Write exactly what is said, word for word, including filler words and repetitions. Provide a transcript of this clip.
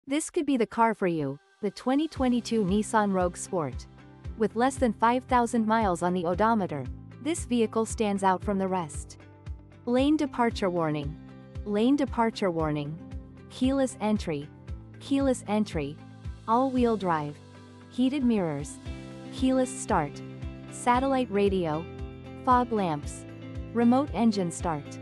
This could be the car for you, the twenty twenty-two Nissan Rogue Sport. With less than five thousand miles on the odometer, this vehicle stands out from the rest. Lane departure warning. Lane departure warning. Keyless entry. Keyless entry. All-wheel drive. Heated mirrors. Keyless start. Satellite radio. Fog lamps. Remote engine start.